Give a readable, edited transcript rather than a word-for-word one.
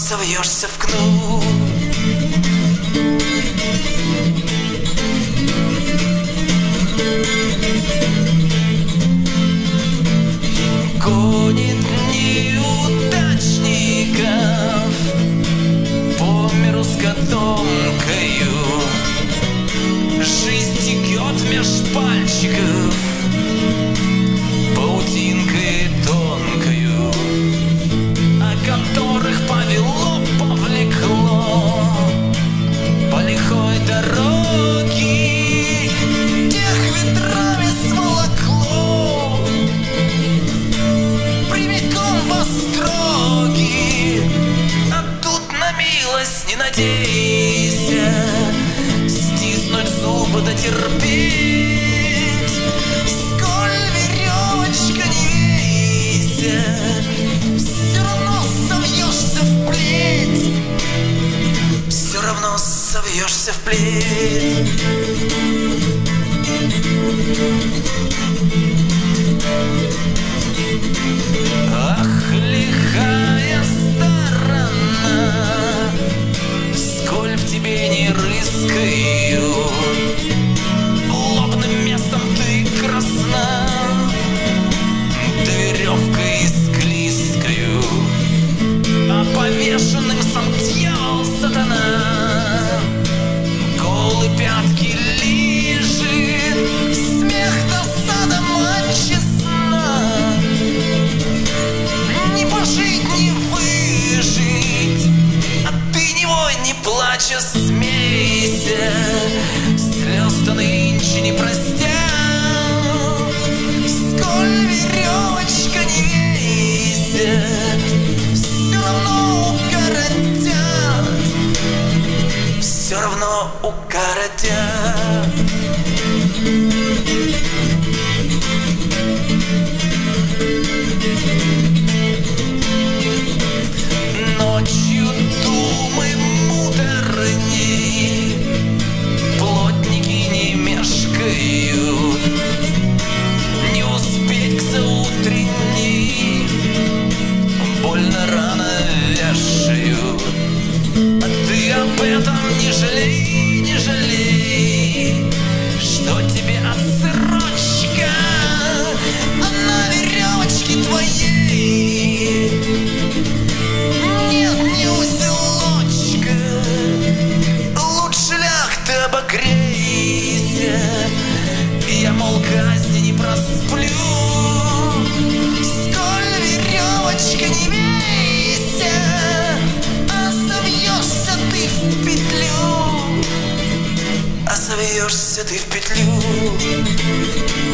совьешься в кнут. Гонит неудачников по миру с котомкою. Жизнь текет меж пальчиков паутинкой тонкою, о которых повело, повлекло по лихой дороге, тех ветрами сволокло прямиком во строги. А тут на милость не надейся, стиснуть зубы да терпеть, сколь веревочка не вейся, все равно совьешься в плеть, все равно совьешься в плеть. Ах, лихая сторона, сколь в тебе не рыскаю, лобным местом ты красна, да веревкой склизкою, а повешенным сам дьявол сатана голые пятки лижет, смех досада честна. Не пожить, не выжить, а ты не вой, не плачь, смейся, слез-то нынче не простят, сколь веревочка не вейся, все равно укоротят, все равно укоротят. Ночью думы муторни, плотники не мешкают, не успеть к заутренней, больно рано вешают. А ты об этом не жалей, не жалей, что тебе отсрочка, а на веревочке твоей нет ни узелочка. Лучше ляг ты обогрейся, я, мол, казни не просплю, сколь веревочка не вейся, а совьешься ты в петлю, а совьешься ты в петлю.